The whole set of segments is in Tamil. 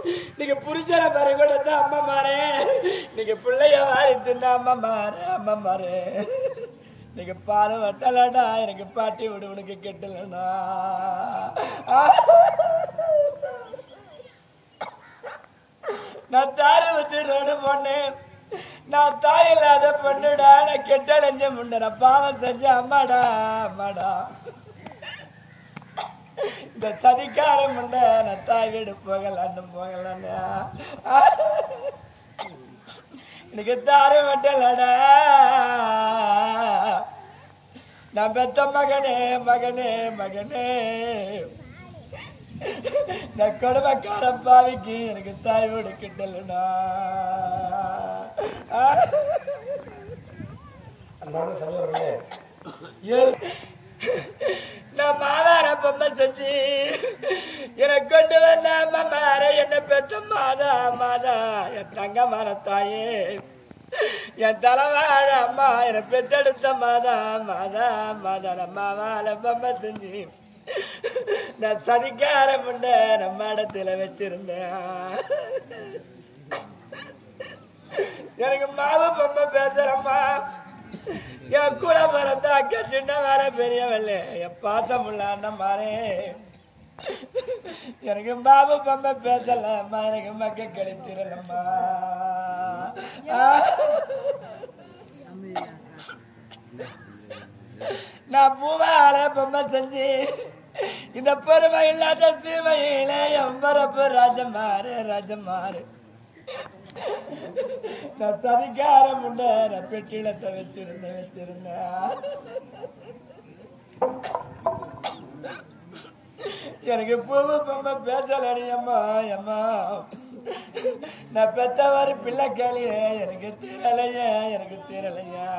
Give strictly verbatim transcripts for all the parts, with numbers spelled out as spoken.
நீங்க புரிஞ்சல மாதிரி கூட தான் அம்மா மாறே நீங்க பிள்ளைய வாரி தின்ன அம்மா மாறு அம்மா மாறு நீங்க பாரு வட்டலடா எனக்கு பாட்டி விடு உனக்கு கெட்டலடா நான் தாரை வந்து ரோடு போனேன் நான் தாய் இல்லாத பொண்ணுடா நான் கெட்ட நெஞ்ச முண்டன பாவம் செஞ்ச அம்மாடா அம்மாடா இந்த சதிக்கார முண்ட நான் தாய் வீடு போகலான்னு போகலான்னு எனக்கு தாரை வட்டலடா நான் பெத்த மகனே மகனே மகனே நான் கொடுமைக்கார பாவிக்கு எனக்கு தாய் வீடு கிட்டலடா நான் மாதார பொம்மை செஞ்சு எனக்கு கொண்டு வந்த அம்மா மாற என்ன பெத்த மாதா மாதா என் தங்க மரத்தாயே என் தலைவாழ அம்மா என்னை பெத்தெடுத்த மாதா மாதா மாதா நம்ம வாழ பொம்மை செஞ்சு நான் சதிக்கார முண்ட நம்ம இடத்துல வச்சிருந்தேன் எனக்கு மாவு பொம்மை பேசுறம்மா என் கூட பிறந்த அக்கா சின்ன வேலை பெரியவல்ல என் பாசமுள்ள அண்ணன் மாறே எனக்கு மாவு பொம்மை பேசலம்மா எனக்கு மக்க கழித்திரலம்மா நான் பூவால பொம்மை செஞ்சு இந்த பெருமை இல்லாத சீமையில என் பரப்பு ராஜமாறு ராஜமாறு நான் சதிக்கார முண்ட நான் பெட்டிலத்தை வச்சிருந்தேன் வச்சிருந்தேன் எனக்கு பூவு பொம்மை பேசலடி அம்மா அம்மா நான் பெத்தவாறு பிள்ளை கேளியே எனக்கு தீரலையா எனக்கு தீரலையா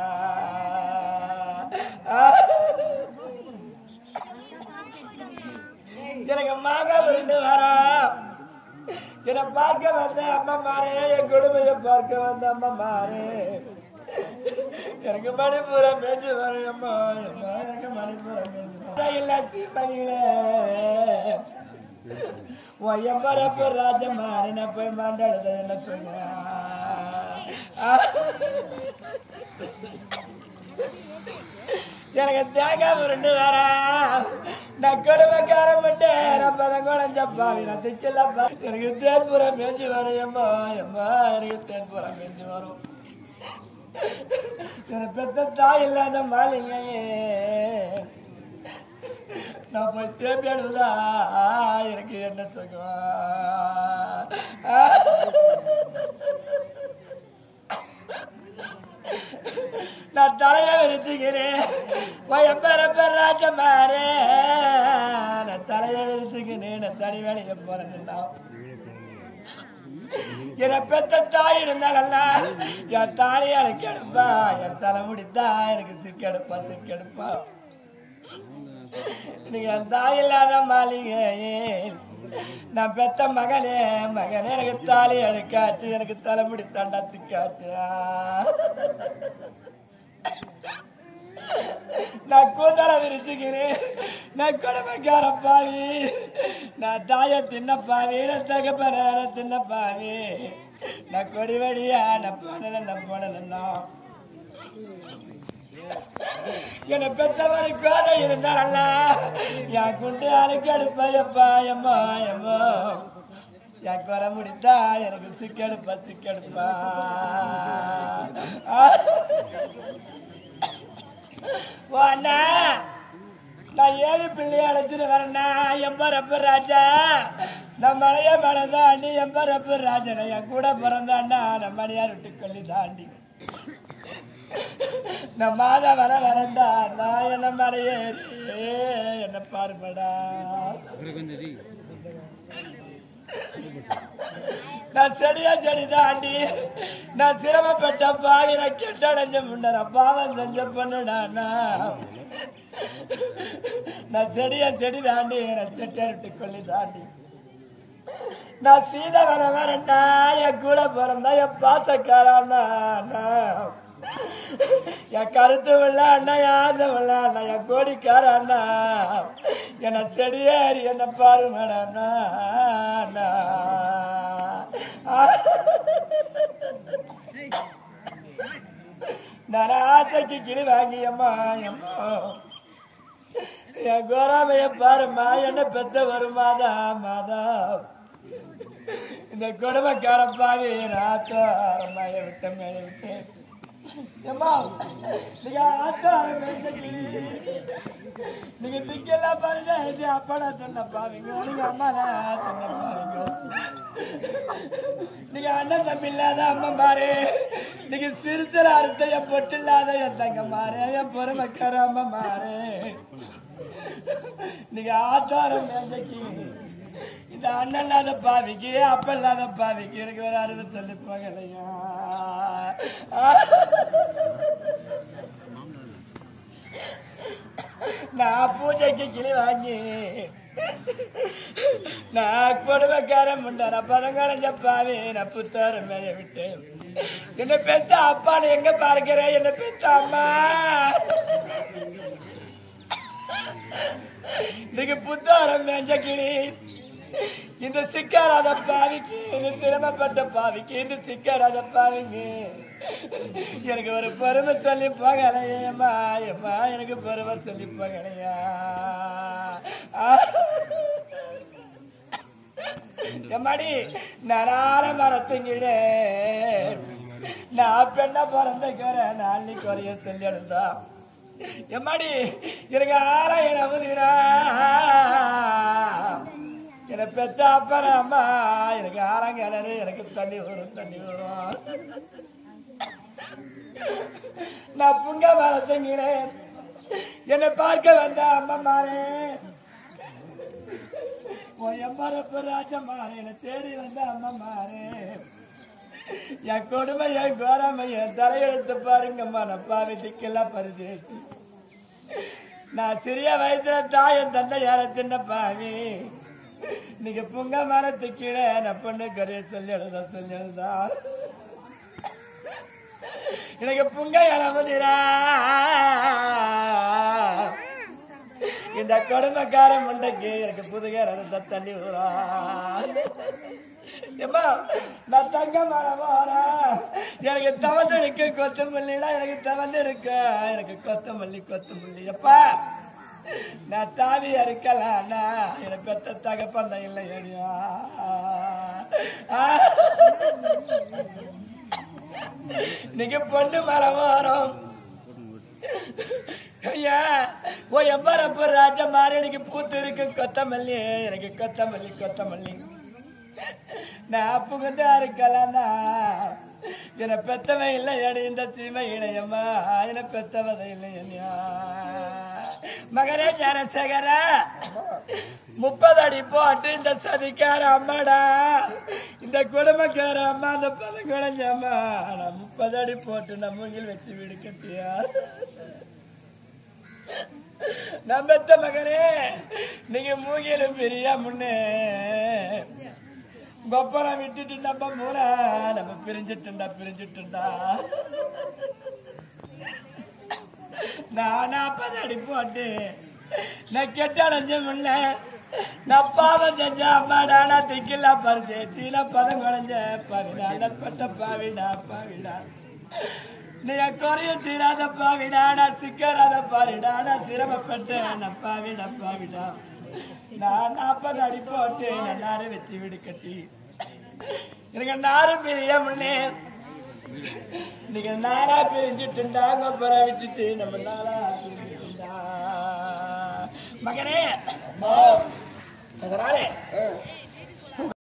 எனக்கு மாங்கா விருந்து வரா என்னை பார்க்க வந்த அம்மா மாறே என் கொடுமையை பார்க்க வந்த அம்மா மாறே எனக்கு மணிபுரம் மேஞ்சு வரும் அம்மா அம்மா எனக்கு மணிபுரம் மேஞ்சு இல்லாச்சி பையில உன் எம்பரப்பு ராஜமாரி நான் போய் மாண்டாடுத என்ன சொன்ன எனக்கு தேங்காய் உருண்டு வரா நான் கொடுமைக்கார மட்டும் நான் பதம் குழஞ்சப்பாவி நான் திக்கலப்பா எனக்கு தேன்புறம் மேஞ்சி வரும் எம்மா எம்மா எனக்கு தேன்புறம் மேஞ்சி வரும் எனக்கு பெத்த தாய் இல்லாத மாலிங்கையே நான் போய் தேம்பி அழுதா எனக்கு என்ன சொல்லுவா நான் தலைய விரிச்சுக்கிறேன் ராஜமாரே நான் தலைய விரிச்சுக்கிறேன் நான் தனி வேலையை போறேன் என பெத்த தாய் இருந்தாங்கல்ல என் தாலி எனக்கு எடுப்பா என் தலைமுடித்தா எனக்கு சிக்கெடுப்பா சிக்கெடுப்பா நீங்க என் தாய் இல்லாத மாளிகையே நான் பெத்த மகனே மகனே எனக்கு தாலி எடுக்காச்சு எனக்கு தலைமுடி தாண்டா சிக்காச்சு நான் கூந்தல விரிச்சுக்கிறேன் நான் கொடுமைக்கார பாவி நான் தாய தின்ன பாவி நான் தகப்பன தின்ன பாவி நான் கொடி வடியா நான் போனல நான் போனலன்னா என்னை பெத்தவரை கோதை இருந்தாரல்ல என் குண்டு அழுக்கு அடுப்பா எம்மா எம்மா என் குற முடித்தா எனக்கு சிக்கெடுப்பா சிக்கெடுப்பா வாண்ணா நான் ஏழு பிள்ளைய அழைச்சிட்டு வரேன்னா எம்பரப்பு ராஜா நான் மலைய மலை தாண்டி எம்பரப்பு ராஜனை என் கூட பிறந்தாண்டா நான் மணியார் விட்டு கொல்லி தாண்டி நான் மாதா வர வரண்டா நான் என்ன மலையேறி என்ன பார்ப்படா நான் செடியா செடி தாண்டி நான் சிரமப்பட்ட பாவி நான் கெட்டடைஞ்ச முண்டன பாவம் செஞ்ச பொண்ணுடா நான் செடியா செடி தாண்டி நான் செட்டரிட்டு கொள்ளி தாண்டி நான் சீதை வர வரண்டா என் கூட பிறந்தா என் பாசக்காரண்ணா என் கருத்து உள்ள அண்ணா யாத உள்ள அண்ணா என் கோடிக்கார அண்ணா என்ன செடியேறி என்ன பாரு மேடம் நான் ஆசைக்கு கிளி வாங்கி அம்மா அம்மா என் கோராமைய பாருமா என்ன பெத்த வருமாதா மாதா இந்த கொடுமைக்கார பாவி ராத்தோ மேய விட்ட மேய விட்டேன் நீங்க ஆத்தாரம் நீங்க திங்கெல்லாம் பாருங்க அப்பா நான் சொன்ன பாவீங்க நீங்க அம்மா நான் சொன்ன பாருங்க நீங்க அண்ணன் தம்பி இல்லாத அம்மா மாறு நீங்க சிறுத்தர அறுத்த என் பொட்டு இல்லாத என் தங்க மாறு என் பொறுமைக்கார அம்மா மாறு நீங்க ஆச்சாரம் வேண்டைக்கு இந்த அண்ணன் இல்லாத பாவிக்கு அப்ப இல்லாத பாவிக்கு எனக்கு வேற அறிவு சொல்லி போகலையா நான் பூஜைக்கு கிளி வாங்கி நான் கொடுமைக்காரன் முண்டார பதங்கடைஞ்ச பாவி நான் புத்தார மேல விட்டு என்ன பெத்த அப்பான்னு எங்க பார்க்கிறேன் என்ன பெத்த அம்மா நீங்க புத்தாரம் மேஞ்ச கிளி இந்த சிக்காராத பாவிக்கு இந்த திறமைப்பட்ட பாவிக்கு இந்த சிக்காராத பாவிங்க எனக்கு ஒரு பெருமை சொல்லி போகலையம்மா அம்மா எனக்கு பெருமை சொல்லி போகலையா எம்மாடி நானார மரத்துங்கிறேன் நான் பெண்ணா பிறந்துக்கிறேன் நாளை குறைய சொல்லி எழுந்தா எம்மாடி எனக்கு ஆறாயிரம் என்னை பெத்த அப்பற அம்மா எனக்கு ஆறாங்கிணறு எனக்கு தண்ணி வரும் தண்ணி வரும் நான் புங்க மரத்துங்கிறேன் என்னை பார்க்க வந்த அம்மா மாறே உன் எம்மரப்பு ராஜா மாறே என்னை தேடி வந்த அம்மா மாறே என் கொடுமை என் கோராமை என் தலையெழுத்து பாருங்கம்மா நான் பாவி திக்கெல்லாம் பரிசேச்சு நான் சிறிய வயசுல தாயன் தந்தை யார தின்ன பாவி நீங்க புங்க மரத்து கீழே நான் பொண்ணு கரைய சொல்லி எழுதா சொல்லி எழுதா எனக்கு புங்க இளமுதிரா இந்த கொடுமைக்கார முண்டைக்கு எனக்கு புதுக தண்ணி ஊரா ஏம்மா நான் தங்க மரம் போறா எனக்கு தவந்து இருக்கு கொத்தமல்லிடா எனக்கு தவந்து இருக்கு எனக்கு கொத்தமல்லி கொத்தமல்லி எப்பா நான் தாவி அறுக்கலாம்னா எனக்கு கொத்த தகப்பந்த இல்லை ஏடியா நீங்க பொண்ணு மரம் வரும் ஐயா ஓ எம்பரப்பு ராஜா மாறி எனக்கு பூத்து இருக்கு கொத்தமல்லி எனக்கு கொத்தமல்லி கொத்தமல்லி நான் புகுந்து அறுக்கலாம்னா என்னை பெத்தவன் இல்லை ஏடி இந்த சீமை இணையம்மா என்னை பெத்தவதை இல்லை என்னையா மகனே ஜனசேகர முப்பது அடி போட்டு இந்த சதிக்கார அம்மாடா இந்த குடும்பக்கார அம்மா அந்த பதங்குழஞ்ச அம்மா நான் முப்பது அடி போட்டு நான் மூங்கில் வச்சு வீடு கட்டியா நம்பத்த மகனே நீங்க மூங்கிலும் பெரியா முன்னே கொப்பரம் விட்டுட்டு நம்ம மூரா நம்ம பிரிஞ்சுட்டுண்டா பிரிஞ்சுட்டுண்டா நான் நாற்பது அடி போட்டு நான் கெட்ட அடைஞ்ச முல்ல நான் பாவம் செஞ்ச அம்மாடா நான் திக்கில்லா பறிச்சு சீல பதம் குறைஞ்ச பாவிடா நட்பட்ட பாவிடா பாவிடா நீ குறைய தீராத பாவிடா நான் சிக்கராத பாவிடா நான் சிரமப்பட்டேன் நான் பாவிடா பாவிடா நான் நாற்பது அடி போட்டு நான் நாரை வச்சு வீடு கட்டி எனக்கு நாரு பெரிய முன்னே நீங்க நாரா பிரிஞ்சுட்டுண்டா கொப்பரை விட்டுட்டு நம்ம நாரா பிரிஞ்சுட்டுண்டா மகனே அதனாலே